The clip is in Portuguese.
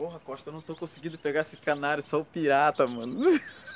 Porra, Costa, eu não tô conseguindo pegar esse canário, só o pirata, mano.